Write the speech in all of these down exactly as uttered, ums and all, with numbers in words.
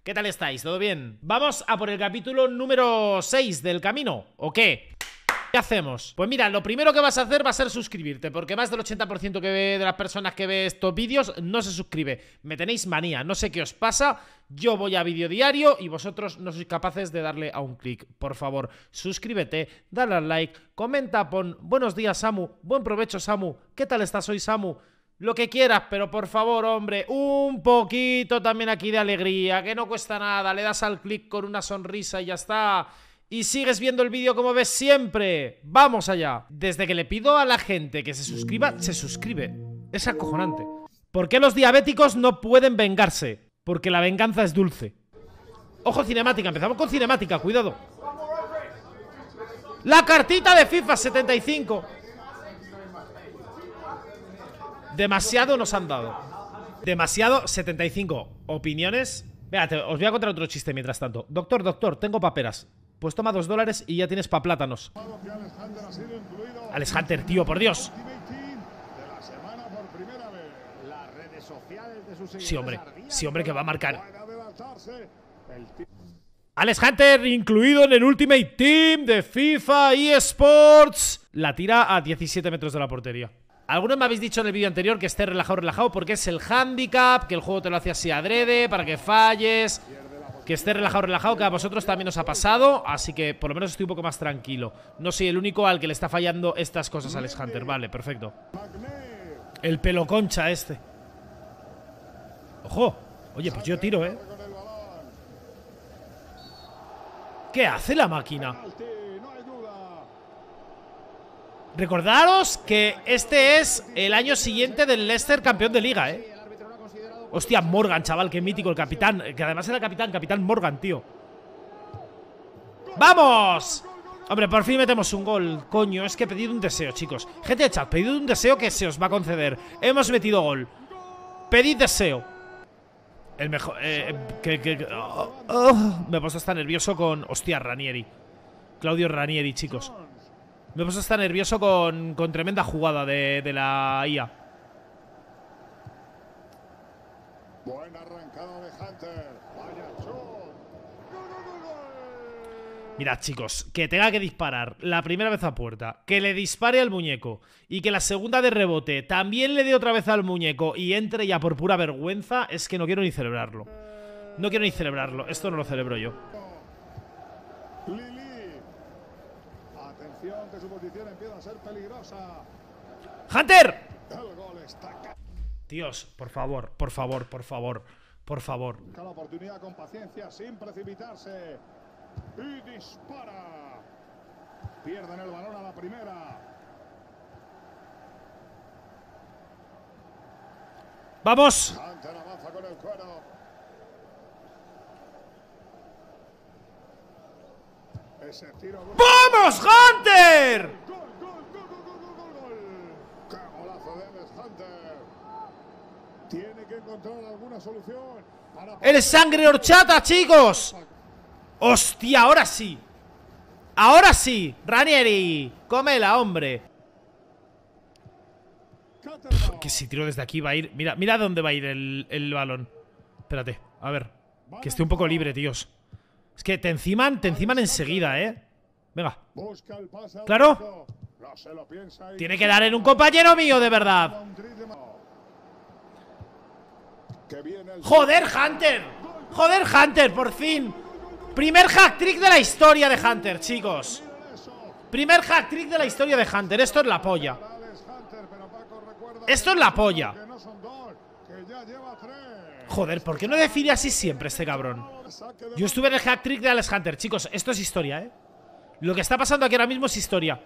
¿Qué tal estáis? ¿Todo bien? Vamos a por el capítulo número seis del camino, ¿o qué? ¿Qué hacemos? Pues mira, lo primero que vas a hacer va a ser suscribirte, porque más del ochenta por ciento que ve de las personas que ve estos vídeos no se suscribe. Me tenéis manía, no sé qué os pasa. Yo voy a vídeo diario y vosotros no sois capaces de darle a un clic. Por favor, suscríbete, dale al like, comenta, pon buenos días Samu, buen provecho Samu, ¿qué tal estás hoy Samu? Lo que quieras, pero por favor, hombre, un poquito también aquí de alegría, que no cuesta nada, le das al clic con una sonrisa y ya está. Y sigues viendo el vídeo como ves siempre. ¡Vamos allá! Desde que le pido a la gente que se suscriba, se suscribe. Es acojonante. ¿Por qué los diabéticos no pueden vengarse? Porque la venganza es dulce. Ojo, cinemática, empezamos con cinemática, cuidado. La cartita de FIFA setenta y cinco. Demasiado nos han dado. Demasiado setenta y cinco. ¿Opiniones? Véate, os voy a contar otro chiste mientras tanto. Doctor, doctor, tengo paperas. Pues toma dos dólares y ya tienes pa' plátanos. Alex Hunter, tío, por Dios. Sí, hombre, sí, hombre, que va a marcar. Alex Hunter incluido en el Ultimate Team de FIFA eSports. La tira a diecisiete metros de la portería. Algunos me habéis dicho en el vídeo anterior que esté relajado, relajado, porque es el handicap, que el juego te lo hace así adrede, para que falles. Que esté relajado, relajado, que a vosotros también os ha pasado. Así que por lo menos estoy un poco más tranquilo. No soy el único al que le está fallando estas cosas a Alex Hunter. Vale, perfecto. El pelo concha este. Ojo. Oye, pues yo tiro, ¿eh? ¿Qué hace la máquina? Recordaros que este es el año siguiente del Leicester campeón de liga, ¿eh? Hostia, Morgan, chaval, qué mítico el capitán. Que además era capitán, capitán Morgan, tío. ¡Vamos! Hombre, por fin metemos un gol. Coño, es que he pedido un deseo, chicos. Gente de chat, pedid un deseo que se os va a conceder. Hemos metido gol. Pedid deseo. El mejor... Eh, que, que, oh, oh, me he puesto hasta nervioso con... Hostia, Ranieri. Claudio Ranieri, chicos. Me he puesto hasta nervioso con, con tremenda jugada de, de la I A. Buena arrancada de Hunter. Vaya shot. Mirad, chicos, que tenga que disparar la primera vez a puerta, que le dispare al muñeco y que la segunda de rebote también le dé otra vez al muñeco y entre ya por pura vergüenza, es que no quiero ni celebrarlo. No quiero ni celebrarlo. Esto no lo celebro yo. Atención, que su posición empieza a ser peligrosa. ¡Hunter! El gol está... Dios, por favor, por favor, por favor, por favor. Busca la oportunidad con paciencia, sin precipitarse. Y dispara. Pierden el balón a la primera. ¡Vamos! Hunter avanza con el cuero. Ese tiro... ¡Vamos, Hunter! ¡Gol, gol, gol, gol, gol, gol, gol! ¡Qué golazo de Alex Hunter! Tiene que encontrar alguna solución para... ¡El sangre horchata, chicos! ¡Hostia, ahora sí! ¡Ahora sí! ¡Ranieri! ¡Cómela, hombre! Pff, que si tiro desde aquí va a ir... Mira, mira dónde va a ir el, el balón. Espérate, a ver. Que esté un poco libre, tíos. Es que te enciman, te enciman enseguida, ¿eh? Venga. ¿Claro? Tiene que dar en un compañero mío, de verdad. ¡Joder, Hunter! ¡Joder, Hunter, por fin! Primer hack-trick de la historia de Hunter, chicos. Primer hack-trick de la historia de Hunter. Esto es la polla. Esto es la polla. Joder, ¿por qué no define así siempre este cabrón? Yo estuve en el hack-trick de Alex Hunter. Chicos, esto es historia, ¿eh? Lo que está pasando aquí ahora mismo es historia.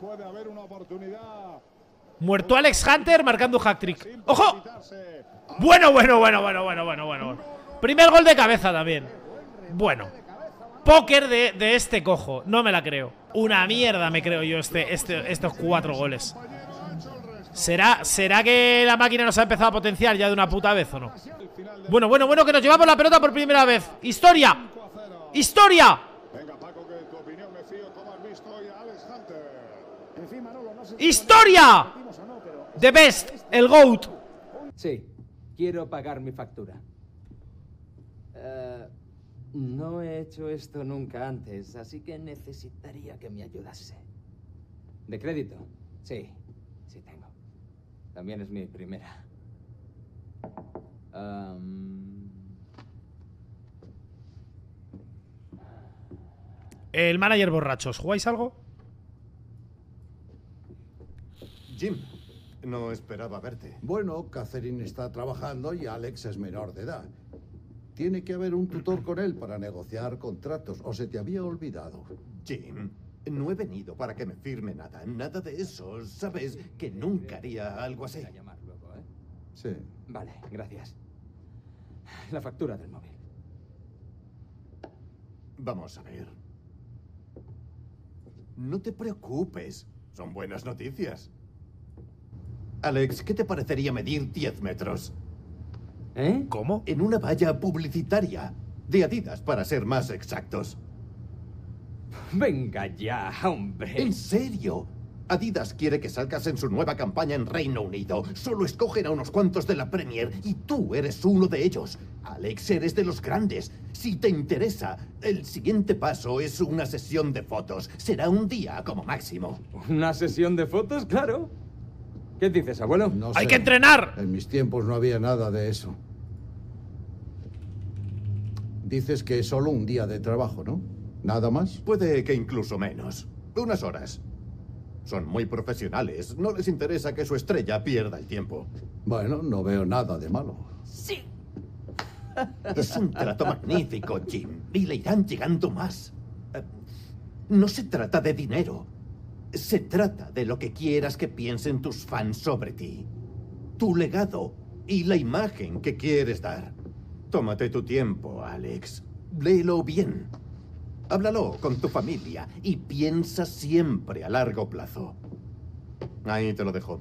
Muerto Alex Hunter marcando un hack-trick. ¡Ojo! Bueno, bueno, bueno, bueno, bueno, bueno, bueno. Primer gol de cabeza también. Bueno. Póker de, de este cojo. No me la creo. Una mierda me creo yo este, este, estos cuatro goles. ¿Será, ¿Será que la máquina nos ha empezado a potenciar ya de una puta vez o no? Bueno, bueno, bueno, que nos llevamos la pelota por primera vez. ¡Historia! ¡Historia! ¡Historia! The best, el GOAT. Sí, quiero pagar mi factura. Uh, No he hecho esto nunca antes, así que necesitaría que me ayudase. ¿De crédito? Sí, sí tengo. También es mi primera. Um... El manager borrachos, ¿jugáis algo? Jim, no esperaba verte. Bueno, Catherine está trabajando y Alex es menor de edad. Tiene que haber un tutor con él para negociar contratos, o se te había olvidado. Jim, no he venido para que me firme nada, nada de eso. Sabes que nunca haría algo así. Voy a llamar luego, ¿eh? Sí. Vale, gracias. La factura del móvil. Vamos a ver. No te preocupes, son buenas noticias. Alex, ¿qué te parecería medir diez metros? ¿Eh? ¿Cómo? En una valla publicitaria. De Adidas, para ser más exactos. Venga ya, hombre. ¿En serio? Adidas quiere que salgas en su nueva campaña en Reino Unido. Solo escogen a unos cuantos de la Premier y tú eres uno de ellos. Alex, eres de los grandes. Si te interesa, el siguiente paso es una sesión de fotos. Será un día como máximo. ¿Una sesión de fotos? Claro. ¿Qué dices, abuelo? No ¡Hay sé. que entrenar! En mis tiempos no había nada de eso. Dices que es solo un día de trabajo, ¿no? ¿Nada más? Puede que incluso menos. Unas horas. Son muy profesionales. No les interesa que su estrella pierda el tiempo. Bueno, no veo nada de malo. Sí. Es un trato magnífico, Jim. Y le irán llegando más. Eh, No se trata de dinero. Se trata de lo que quieras que piensen tus fans sobre ti. Tu legado y la imagen que quieres dar. Tómate tu tiempo, Alex. Léelo bien. Háblalo con tu familia y piensa siempre a largo plazo. Ahí te lo dejo.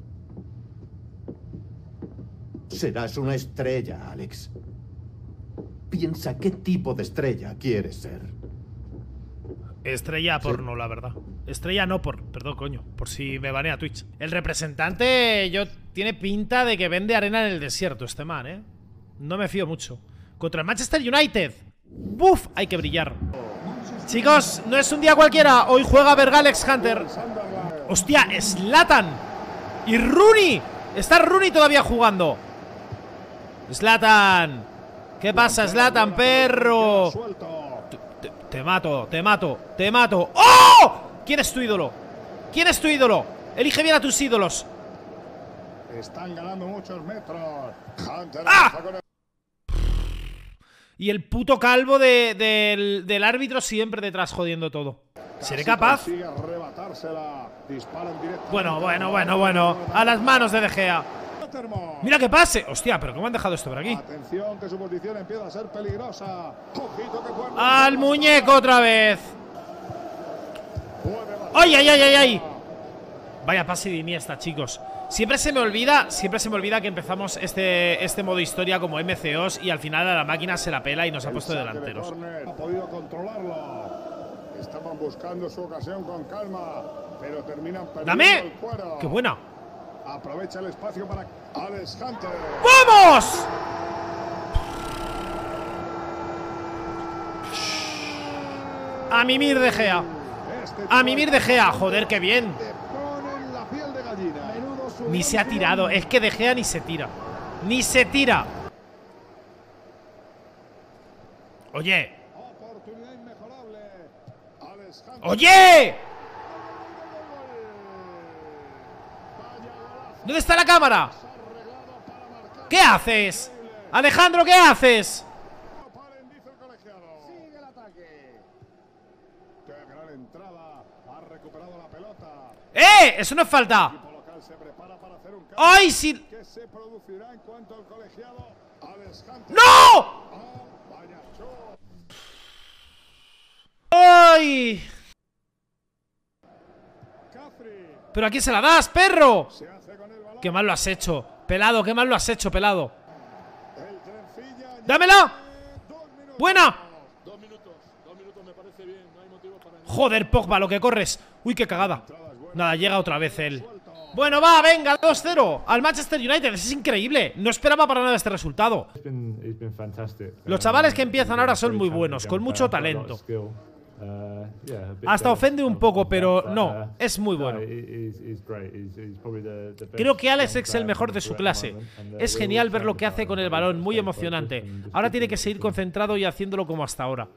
Serás una estrella, Alex. Piensa qué tipo de estrella quieres ser. Estrella porno, la verdad. Estrella no por, perdón, coño, por si me banea Twitch. El representante, yo, tiene pinta de que vende arena en el desierto este man, ¿eh? No me fío mucho. Contra el Manchester United. ¡Buf! Hay que brillar. Chicos, no es un día cualquiera. Hoy juega Bergalex Hunter. ¡Hostia! ¡Zlatan! ¡Y Rooney! Está Rooney todavía jugando. ¡Zlatan! ¿Qué pasa, Zlatan, perro? Te, te mato, te mato, te mato. ¡Oh! ¿Quién es tu ídolo? ¿Quién es tu ídolo? Elige bien a tus ídolos. Están ganando muchos metros. Hunter ¡Ah! Y el puto calvo de, de, del, del árbitro siempre detrás jodiendo todo. ¿Seré capaz? Bueno, bueno, bueno, bueno. A las manos de De Gea. Mira que pase. Hostia, pero ¿cómo han dejado esto por aquí? Atención, que su posición empieza a ser peligrosa. Ojito que puede... ¡Al muñeco otra vez! ¡Ay, ay, ay, ay, ay! Vaya pase de Iniesta, chicos. Siempre se me olvida, siempre se me olvida que empezamos este, este modo historia como M C Os y al final a la máquina se la pela y nos ha puesto de delanteros. Ha podido controlarlo. Estaban buscando su ocasión con calma, pero terminan perdiendo ¡Dame! el cuero. ¡Qué buena! Aprovecha el espacio para Alex Hunter. ¡Vamos! A mimir De Gea. A mimir De Gea. Joder, qué bien. Ni se ha tirado. Es que De Gea ni se tira. Ni se tira. Oye. ¡Oye! ¿Dónde está la cámara? ¿Qué haces? Alejandro, ¿qué haces? Sigue el ataque. Qué gran entrada. Ha recuperado la pelota. ¡Eh! Eso no es falta. ¡Ay, sí! ¿Qué se producirá en cuanto al colegiado? Alex Hunter. ¡No! ¡Ay! ¿Pero a quién se la das, perro? ¡Qué mal lo has hecho! Pelado, qué mal lo has hecho, pelado. ¡Dámela! ¡Buena! Joder, Pogba, lo que corres. Uy, qué cagada. Nada, llega otra vez él. Bueno, va, venga, dos cero al Manchester United. Es increíble. No esperaba para nada este resultado. It's been, it's been Los chavales que empiezan ahora son muy buenos, con mucho talento. Hasta ofende un poco, pero no, es muy bueno. Creo que Alex es el mejor de su clase. Es genial ver lo que hace con el balón, muy emocionante. Ahora tiene que seguir concentrado y haciéndolo como hasta ahora.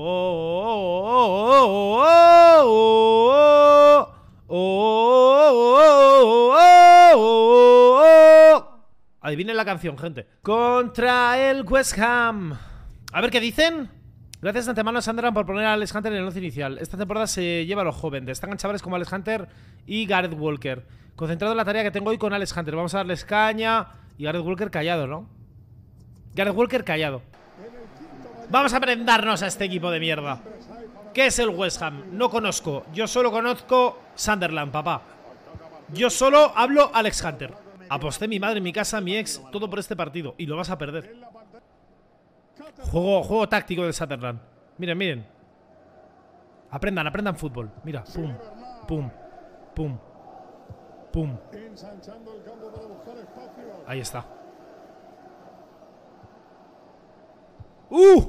Adivinen la canción, gente. Contra el West Ham. A ver qué dicen. Gracias de antemano a Sunderland por poner a Alex Hunter en el once inicial. Esta temporada se lleva a los jóvenes. Destacan chavales como Alex Hunter y Gareth Walker. Concentrado en la tarea que tengo hoy con Alex Hunter. Vamos a darles caña. Y Gareth Walker callado, ¿no? Gareth Walker callado. Vamos a prendarnos a este equipo de mierda. ¿Qué es el West Ham? No conozco. Yo solo conozco Sunderland, papá. Yo solo hablo Alex Hunter. Aposté mi madre, mi casa, mi ex, todo por este partido. Y lo vas a perder. Juego, juego táctico del Sunderland. Miren, miren. Aprendan, aprendan fútbol. Mira, pum, pum, pum, pum. Ahí está. ¡Uh!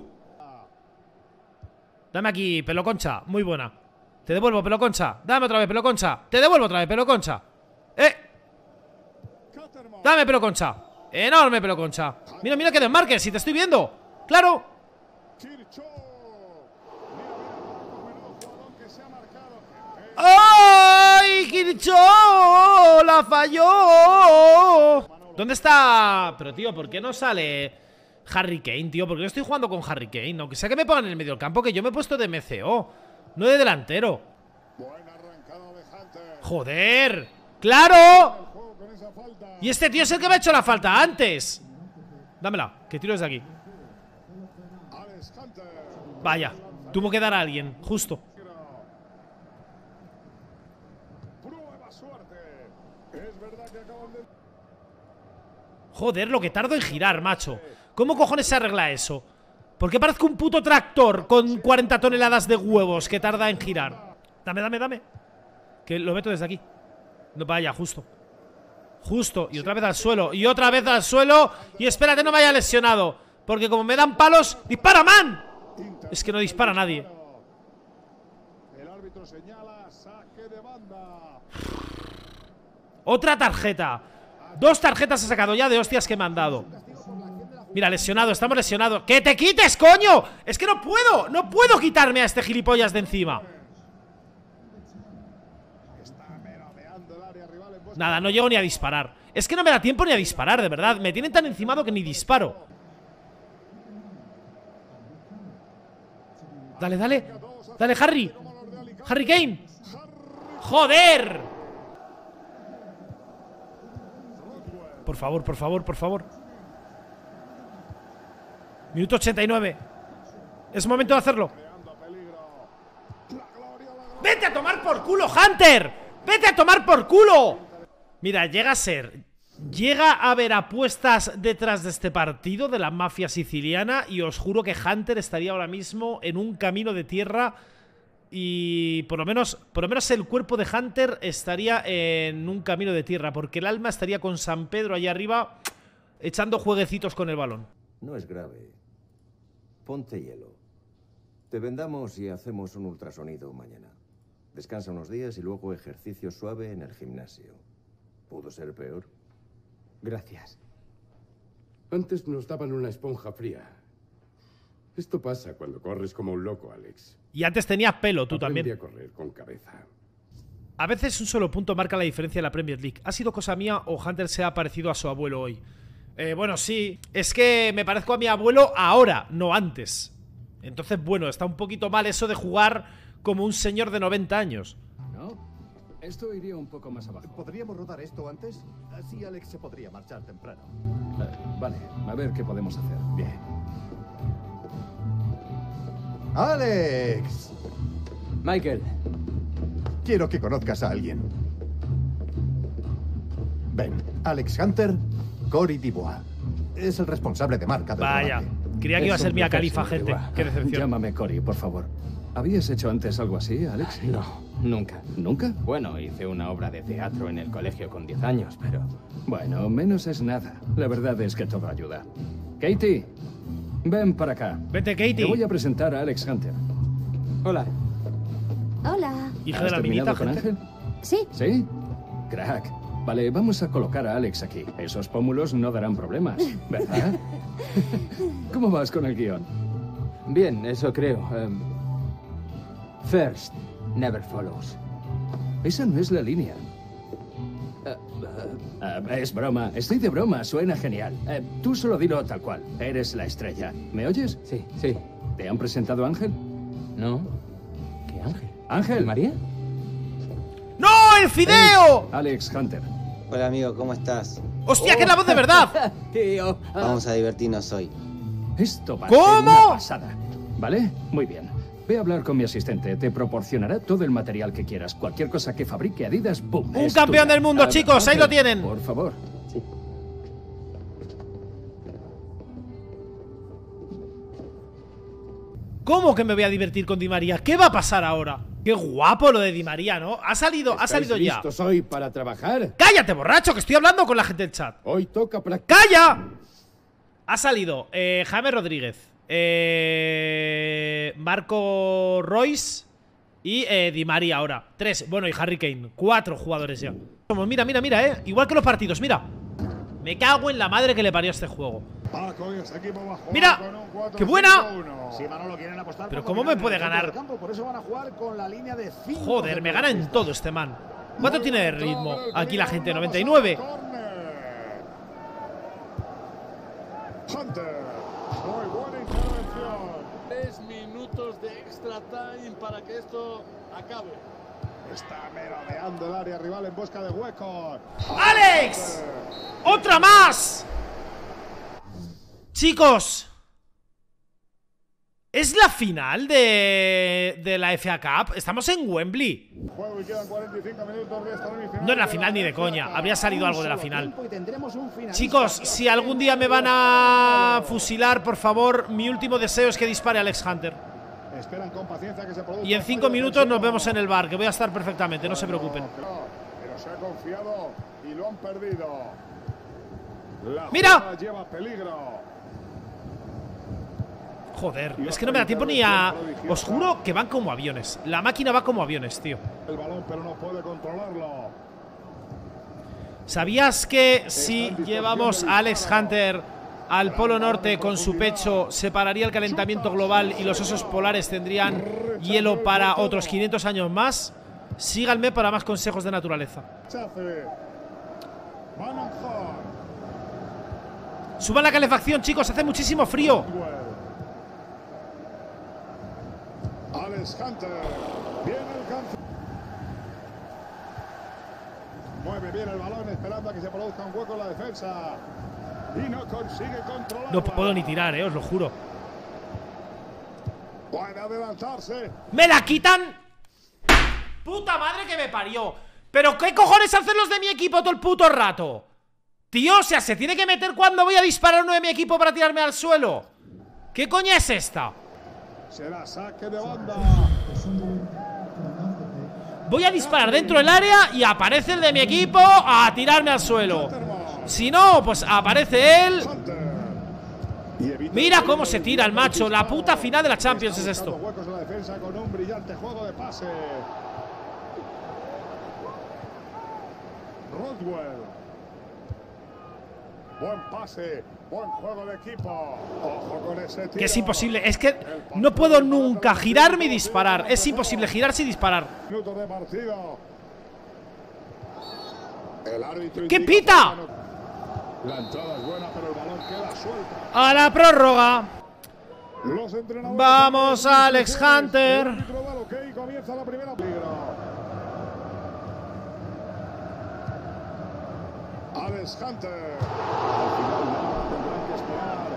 Dame aquí, pelo concha. Muy buena. Te devuelvo, pelo concha. Dame otra vez, pelo concha. Te devuelvo otra vez, pelo concha. ¡Eh! Dame, pelo concha. Enorme, pelo concha. Mira, mira que desmarques, si te estoy viendo. ¡Claro! ¡Ay, Kirchho! ¡La falló! ¿Dónde está? Pero, tío, ¿por qué no sale Harry Kane, tío? Porque yo estoy jugando con Harry Kane. Aunque sea que me pongan en el medio del campo, que yo me he puesto de M C O, no de delantero. ¡Joder! ¡Claro! Y este tío es el que me ha hecho la falta antes. Dámela, que tiro desde aquí. Vaya, tuvo que dar a alguien, justo. Joder, lo que tardo en girar, macho. ¿Cómo cojones se arregla eso? ¿Por qué parezco un puto tractor con cuarenta toneladas de huevos que tarda en girar? Dame, dame, dame. Que lo meto desde aquí. No, vaya, justo. Justo, y otra vez al suelo. Y otra vez al suelo. Y espérate, no me haya lesionado. Porque como me dan palos... ¡Dispara, man! Es que no dispara nadie. Otra tarjeta. Dos tarjetas he sacado ya de hostias que me han dado. Mira, lesionado, estamos lesionados. ¡Que te quites, coño! Es que no puedo, no puedo quitarme a este gilipollas de encima. Nada, no llego ni a disparar. Es que no me da tiempo ni a disparar, de verdad. Me tienen tan encimado que ni disparo. Dale, dale. Dale, Harry. Harry Kane. ¡Joder! Por favor, por favor, por favor. Minuto ochenta y nueve. Es momento de hacerlo. ¡Vete a tomar por culo, Hunter! ¡Vete a tomar por culo! Mira, llega a ser... Llega a haber apuestas detrás de este partido de la mafia siciliana y os juro que Hunter estaría ahora mismo en un camino de tierra y por lo menos, por lo menos el cuerpo de Hunter estaría en un camino de tierra porque el alma estaría con San Pedro allá arriba echando jueguecitos con el balón. No es grave. Ponte hielo. Te vendamos y hacemos un ultrasonido mañana. Descansa unos días y luego ejercicio suave en el gimnasio. ¿Pudo ser peor? Gracias. Antes nos daban una esponja fría. Esto pasa cuando corres como un loco, Alex. Y antes tenías pelo, tú Aprendí también. a correr con cabeza. A veces un solo punto marca la diferencia en la Premier League. ¿Ha sido cosa mía o Hunter se ha parecido a su abuelo hoy? Eh, bueno, sí. Es que me parezco a mi abuelo ahora, no antes. Entonces, bueno, está un poquito mal eso de jugar como un señor de noventa años. No, esto iría un poco más abajo. ¿Podríamos rodar esto antes? Así Alex se podría marchar temprano. Eh, vale, a ver qué podemos hacer. Bien. ¡Alex! Michael. Quiero que conozcas a alguien. Ven, Alex Hunter, Cory Dubois. Es el responsable de marca del Vaya, rodaje. creía que iba a Es ser un Mia placer, Khalifa, señor gente. Dubois. Qué decepción. Llámame Cory, por favor. ¿Habías hecho antes algo así, Alex? No, nunca. ¿Nunca? Bueno, hice una obra de teatro en el colegio con diez años, pero... Bueno, menos es nada. La verdad es que todo ayuda. Katie, ven para acá. Vete, Katie. Te voy a presentar a Alex Hunter. Hola. Hola. Hija ¿Has de la minita, terminado con gente. Ángel? Sí. ¿Sí? Crack. Vale, vamos a colocar a Alex aquí. Esos pómulos no darán problemas, ¿verdad? ¿Cómo vas con el guión? Bien, eso creo. Um, first, never follows. Esa no es la línea. Uh, uh, Ah, es broma, estoy de broma, suena genial. Eh, tú solo dilo tal cual, eres la estrella. ¿Me oyes? sí, sí. ¿Te han presentado a Ángel? No. ¿Qué Ángel? ¿Ángel? ¿María? ¡No! ¡El fideo! Alex Hunter. Hola amigo, ¿cómo estás? ¡Hostia, que es la voz de verdad! Tío. ah, Vamos a divertirnos hoy. Esto va a ¿Cómo? ser una pasada. ¿Vale? Muy bien. Ve a hablar con mi asistente. Te proporcionará todo el material que quieras. Cualquier cosa que fabrique Adidas, ¡pum! Un es campeón tuya. del mundo, Ah, chicos, ahí Ángel, lo tienen. Por favor. Sí. ¿Cómo que me voy a divertir con Di María? ¿Qué va a pasar ahora? Qué guapo lo de Di María, ¿no? Ha salido, ha salido ya. ¿Listos hoy para trabajar? ¡Cállate, borracho! Que estoy hablando con la gente del chat. Hoy toca practicar. ¡Calla! Ha salido eh, Jaime Rodríguez, eh, Marco Royce y eh, Di María ahora. Tres, bueno, y Harry Kane. Cuatro jugadores ya. Mira, mira, mira, eh. Igual que los partidos, mira. Me cago en la madre que le parió a este juego. Paco y ese equipo va a jugar Mira, con un cuatro qué buena. cinco uno. Si Manolo quieren apostar Pero por ¿cómo me dominar puede el centro ganar? del campo, por eso van a jugar con la línea de cinco Joder, me gana en todo este man. ¿Cuánto tiene de ritmo? Aquí la gente, noventa y nueve. Hunter, muy buena intervención. Tres minutos de extra time para que esto acabe. Está merodeando el área rival en busca de huecos. ¡Alex! ¡Otra más! Chicos, ¿es la final de, de la F A Cup? Estamos en Wembley. Juego y quedan cuarenta y cinco minutos de esta semifinal. No es la final ni de coña. Habría salido algo de la final. Chicos, si algún día me van a fusilar, por favor, mi último deseo es que dispare a Alex Hunter. Esperan con paciencia que se produzca. Y en cinco minutos nos vemos en el bar, que voy a estar perfectamente, no se preocupen. Pero se ha confiado y lo han perdido. La ¡Mira! jugada lleva peligro. Joder, es que no me da tiempo ni a... Os juro que van como aviones. La máquina va como aviones, tío. El balón, pero no puede controlarlo. ¿Sabías que si llevamos a Alex Hunter al Polo Norte con su pecho, separaría el calentamiento global y los osos polares tendrían hielo para otros quinientos años más? Síganme para más consejos de naturaleza. Suban la calefacción, chicos, hace muchísimo frío. Alex Hunter, bien alcanza. Mueve bien el balón esperando a que se produzca un hueco en la defensa. Y no consigue controlar. No puedo ni tirar, eh, os lo juro. Puede adelantarse. ¡Me la quitan! ¡Puta madre que me parió! ¿Pero qué cojones hacen los de mi equipo todo el puto rato? Tío, o sea, se tiene que meter cuando voy a disparar uno de mi equipo para tirarme al suelo. ¿Qué coña es esta? Será saque de banda. Voy a disparar dentro del área y aparece el de mi equipo a tirarme al suelo. Si no, pues aparece él. Mira cómo se tira el macho. La puta final de la Champions es esto. Huecos en la defensa con un brillante juego de pase. Rodwell. Buen pase, buen juego de equipo. Ojo con ese tiro. Que es imposible, es que no puedo nunca girarme y disparar. Es imposible girarse y disparar. Minutos de partido. El árbitro ¡Qué indica pita! La entrada es buena, pero el balón queda suelto. A la prórroga. Los entrenadores. Vamos, Alex Hunter. El árbitro da el ok y comienza la primera peligro. Alex Hunter. Al final nada, tendrán que esperar.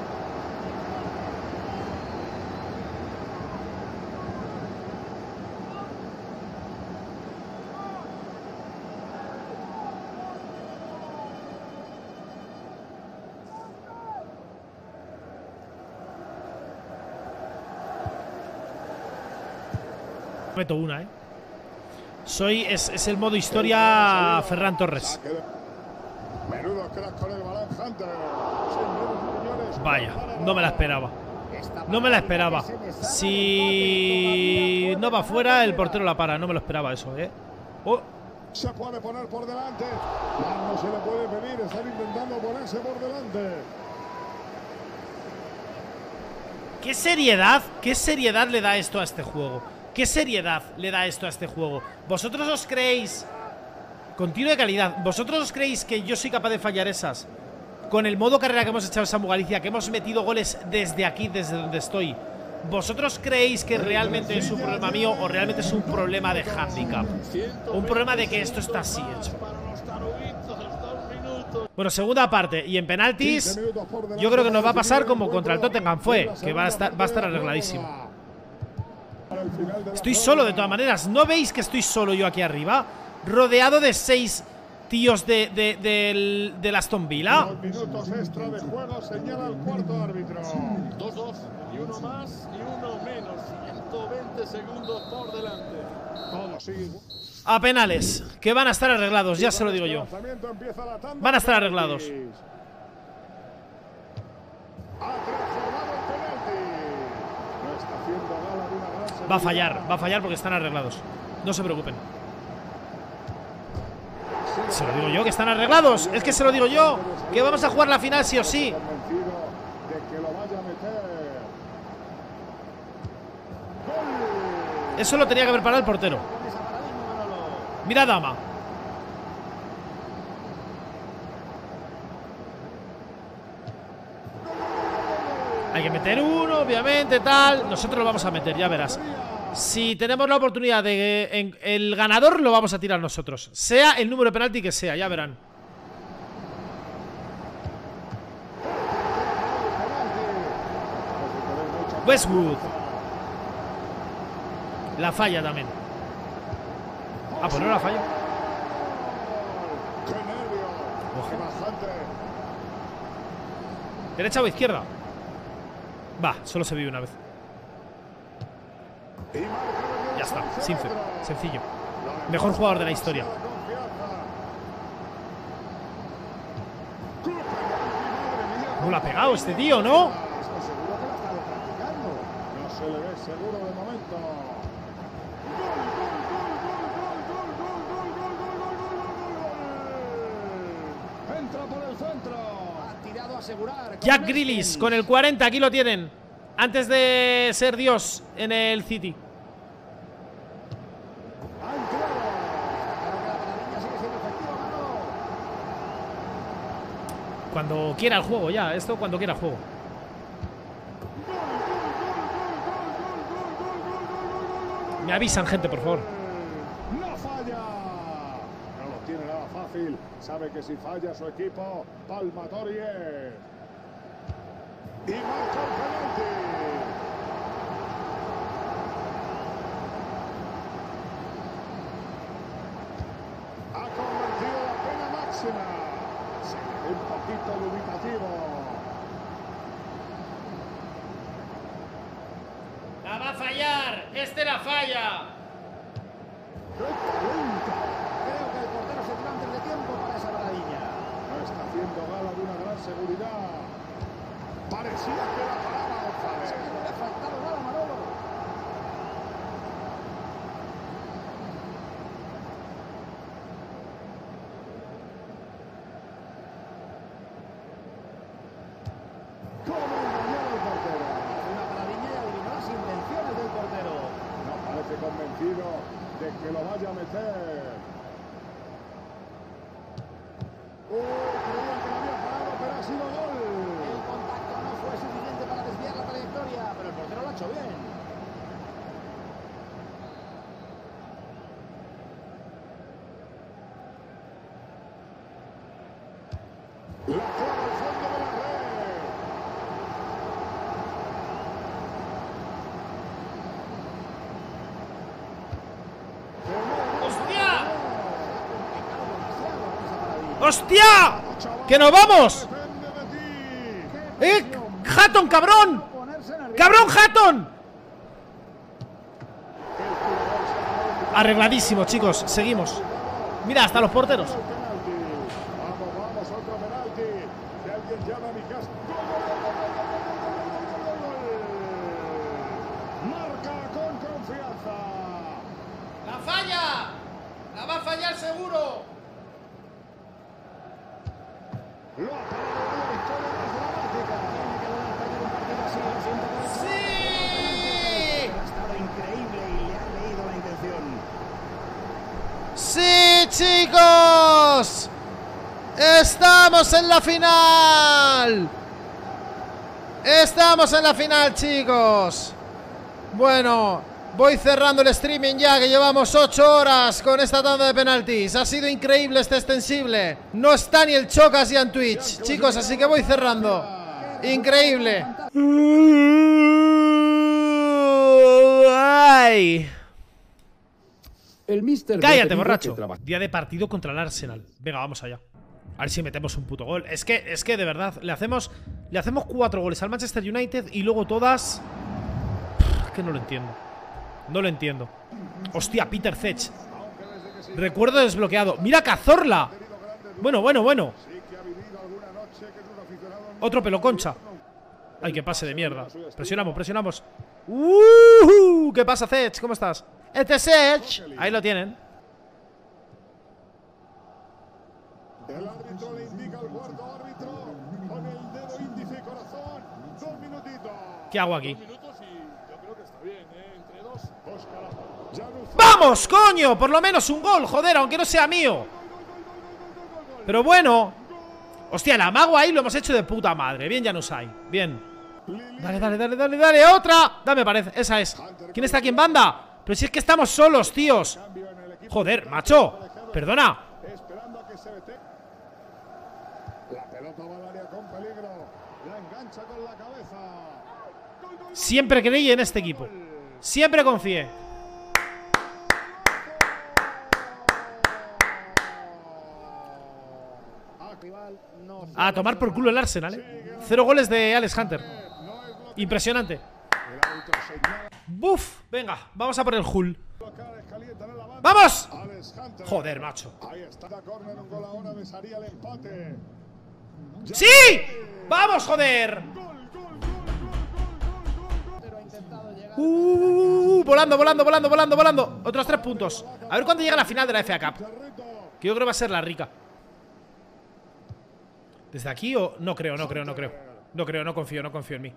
Meto una, eh. Soy, es, es el modo historia Ferran Torres. Menudo crack con el balón Hunter. Señores y señores, Vaya, no me la esperaba. No me la esperaba. Si no va fuera, el portero la para. No me lo esperaba eso, ¿eh? Oh. Se puede poner por delante. No se le puede pedir. Están intentando ponerse por delante. ¿Qué seriedad? ¿Qué seriedad le da esto a este juego? ¿Qué seriedad le da esto a este juego? ¿Vosotros os creéis? Continuo de calidad. ¿Vosotros os creéis que yo soy capaz de fallar esas? Con el modo carrera que hemos echado en Samu Galicia, que hemos metido goles desde aquí, desde donde estoy. ¿Vosotros creéis que realmente es un problema mío o realmente es un problema de handicap? Un problema de que esto está así hecho. Bueno, segunda parte. Y en penaltis, yo creo que nos va a pasar como contra el Tottenham fue, que va a estar, va a estar arregladísimo. Estoy solo de todas maneras. ¿No veis que estoy solo yo aquí arriba? Rodeado de seis tíos de, de, de, de Aston Villa. Dos minutos extra de juego, señala el cuarto árbitro. dos dos y uno más y uno menos. ciento veinte segundos por delante. Todo sigue. A penales, que van a estar arreglados, ya se lo digo yo. Van a estar arreglados. Va a fallar, va a fallar porque están arreglados. No se preocupen. Se lo digo yo, que están arreglados. Es que se lo digo yo, que vamos a jugar la final sí o sí. Eso lo tenía que haber parado el portero. Mira, dama. Hay que meter uno, obviamente, tal. Nosotros lo vamos a meter, ya verás. Si tenemos la oportunidad de en, el ganador, lo vamos a tirar nosotros. Sea el número de penalti que sea, ya verán. Westwood. La falla también. Ah, pues no la falla. ¿Derecha o izquierda? Va, solo se vive una vez. Ya está, sincero, sencillo. Mejor jugador de la historia. No lo ha pegado este tío, ¿no? No se le ve seguro de momento. Entra por el centro. Ha tirado a asegurar. Jack Grealish con el cuarenta, aquí lo tienen. Antes de ser Dios en el City. Cuando quiera el juego ya, esto cuando quiera el juego. Me avisan, gente, por favor. No falla. No lo tiene nada fácil. Sabe que si falla su equipo, palmatorie. Y marca el penalti. Ha convertido la pena máxima. Se quedó un poquito dubitativo. La va a fallar. Este la falla. ¡Qué talento! Creo que el portero se tira antes de tiempo para esa maravilla. No está haciendo gala de una gran seguridad. Parecía que la paraba González. Sí, no le ha faltado nada a Manolo. ¿Cómo engañó al portero? Una maravilla y adivinó las intenciones del portero. No parece convencido de que lo vaya a meter. Oh, creía que lo había parado, pero ha sido gol. El contacto no fue suficiente para desviar la trayectoria, pero el portero lo ha hecho bien. La clava al fondo de la red. ¡Hostia! ¡Que nos vamos! ¡Eh! ¡Hatton, cabrón! ¡Cabrón, Hatton! Arregladísimo, chicos. Seguimos. Mira, hasta los porteros. Vamos, vamos, otro penalti. Que alguien llama a mi casa. falla! ¡La va a fallar seguro! Lo ha parado la victoria más dramática. Tiene que lograr perder un partido así, lo siento por eso. ¡Sí! Ha estado increíble y le han leído la intención. ¡Sí, chicos! ¡Estamos en la final! ¡Estamos en la final, chicos! Bueno, voy cerrando el streaming ya, que llevamos ocho horas con esta tanda de penaltis. Ha sido increíble este extensible. No está ni el Chocas ya en Twitch, chicos, así que voy cerrando. Increíble. ¡Ay! El mister Cállate, borracho. Día de partido contra el Arsenal. Venga, vamos allá. A ver si metemos un puto gol. Es que, es que de verdad, le hacemos Le hacemos cuatro goles al Manchester United y luego todas... Es que no lo entiendo. No lo entiendo. Hostia, Peter Cech. Recuerdo desbloqueado. ¡Mira Cazorla! Bueno, bueno, bueno. Otro pelo concha. Ay, qué pase de mierda. Presionamos, presionamos. Uh, ¿Qué pasa, Cech? ¿Cómo estás? Este Cech. Ahí lo tienen. El árbitro le indica al cuarto árbitro con el dedo índice y corazón. Dos minutitos. ¿Qué hago aquí? Dos minutos y yo creo que está bien, ¿eh? Entre dos. ¡Vamos, coño! Por lo menos un gol, joder, aunque no sea mío. Pero bueno. Hostia, el amago ahí lo hemos hecho de puta madre. Bien, Januzaj. Bien. Dale, dale, dale, dale, dale. ¡Otra! Dame, parece. Esa es. ¿Quién está aquí en banda? Pero si es que estamos solos, tíos. Joder, macho. Perdona. La pelota va al área con peligro. La engancha con la cabeza. Siempre creí en este equipo. Siempre confié. A tomar por culo el Arsenal, ¿eh? Cero goles de Alex Hunter. Impresionante. Buf, venga, vamos a por el Hull. ¡Vamos! Joder, macho. ¡Sí! ¡Vamos, joder! Uh, volando, volando, volando, volando, volando. Otros tres puntos. A ver cuándo llega la final de la F A Cup. Que yo creo que va a ser la rica. ¿Desde aquí o...? No creo, no creo, no creo. No creo, no confío, no confío en mí.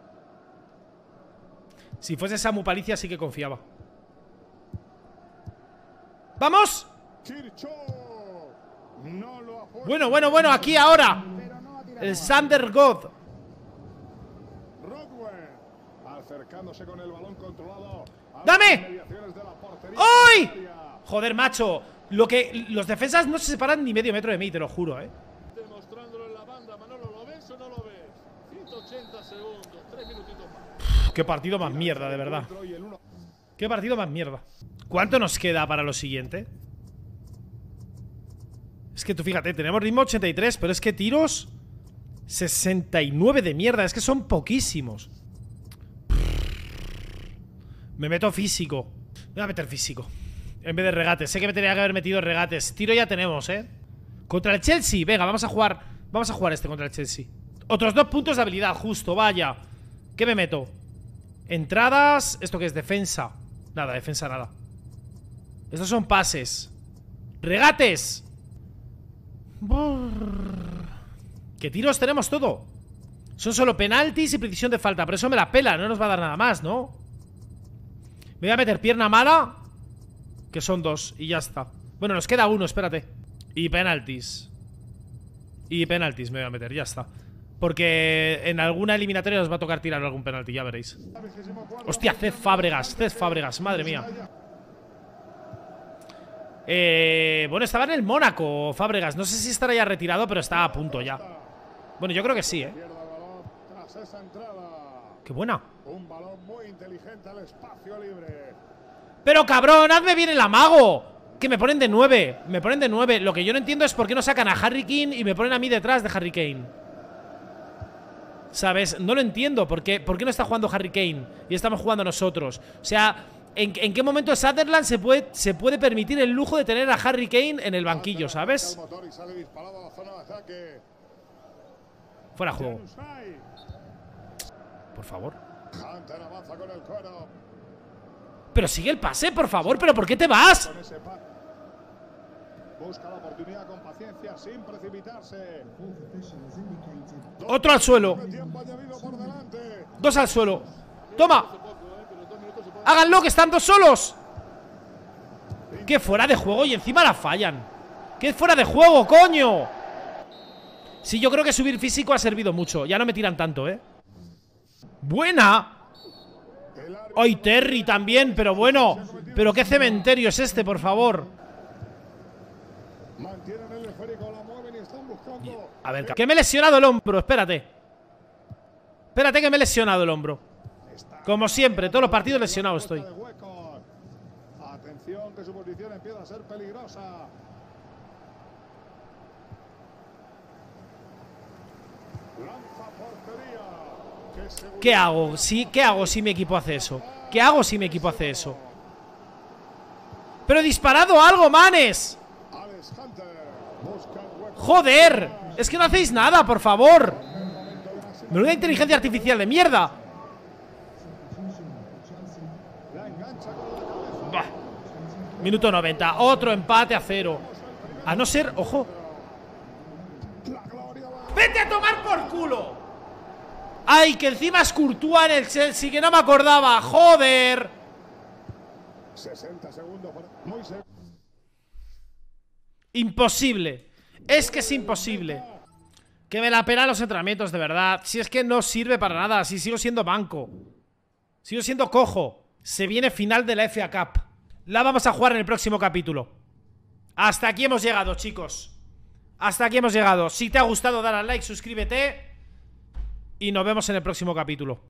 Si fuese Samu Palicia sí que confiaba. ¡Vamos! Bueno, bueno, bueno, aquí ahora. El Sander God. ¡Dame! ¡Uy! Joder, macho. Lo que... Los defensas no se separan ni medio metro de mí, te lo juro, eh. Qué partido más mierda, de verdad. Qué partido más mierda. ¿Cuánto nos queda para lo siguiente? Es que tú fíjate, tenemos ritmo ochenta y tres, pero es que tiros sesenta y nueve de mierda. Es que son poquísimos. Me meto físico. Me voy a meter físico en vez de regates. Sé que me tenía que haber metido regates. Tiro ya tenemos, eh. Contra el Chelsea, venga, vamos a jugar. Vamos a jugar este contra el Chelsea. Otros dos puntos de habilidad, justo, vaya. ¿Qué me meto? Entradas. ¿Esto qué es? Defensa. Nada, defensa nada. Estos son pases. ¡Regates! ¿Qué tiros tenemos todo? Son solo penaltis y precisión de falta. Pero eso me la pela, no nos va a dar nada más, ¿no? Me voy a meter pierna mala, que son dos, y ya está. Bueno, nos queda uno, espérate. Y penaltis. Y penaltis me voy a meter, ya está. Porque en alguna eliminatoria nos va a tocar tirar algún penalti, ya veréis. Hostia, Cesc Fábregas, Cesc Fábregas, madre mía. Eh, bueno, estaba en el Mónaco, Fábregas. No sé si estará ya retirado, pero está a punto ya. Bueno, yo creo que sí, eh. Qué buena. Un balón muy inteligente al espacio libre. Pero cabrón, hazme bien el amago. Que me ponen de nueve. Me ponen de nueve. Lo que yo no entiendo es por qué no sacan a Harry Kane y me ponen a mí detrás de Harry Kane. ¿Sabes? No lo entiendo. ¿Por qué, ¿Por qué no está jugando Harry Kane y estamos jugando nosotros? O sea, ¿en, en qué momento Sunderland se puede, se puede permitir el lujo de tener a Harry Kane en el banquillo, ¿sabes? Fuera juego. Por favor. Pero sigue el pase, por favor. ¿Pero por qué te vas? Busca la oportunidad con paciencia, sin precipitarse. Otro al suelo. Dos al suelo. Toma. Háganlo, que están dos solos. Que fuera de juego y encima la fallan. Que fuera de juego, coño. Sí, yo creo que subir físico ha servido mucho. Ya no me tiran tanto, eh. Buena. Ay, Terry también, pero bueno. Pero qué cementerio es este, por favor. A ver, que me he lesionado el hombro, espérate. Espérate que me he lesionado el hombro. Como siempre, todos los partidos lesionado estoy. Atención, que su posición empieza a ser peligrosa. ¿Qué hago? Sí, ¿qué hago si mi equipo hace eso? ¿Qué hago si mi equipo hace eso? ¡Pero he disparado algo, manes! ¡Joder! Es que no hacéis nada, por favor. Menuda inteligencia artificial de mierda. Bah. Minuto noventa. Otro empate a cero. A no ser, ojo. ¡Vete a tomar por culo! ¡Ay, que encima es Courtois en el Chelsea! Que no me acordaba. ¡Joder! Imposible. Es que es imposible. Que me la pena los entrenamientos, de verdad. Si es que no sirve para nada. Si sigo siendo banco. Sigo siendo cojo. Se viene final de la F A Cup. La vamos a jugar en el próximo capítulo. Hasta aquí hemos llegado, chicos. Hasta aquí hemos llegado. Si te ha gustado, dale al like, suscríbete. Y nos vemos en el próximo capítulo.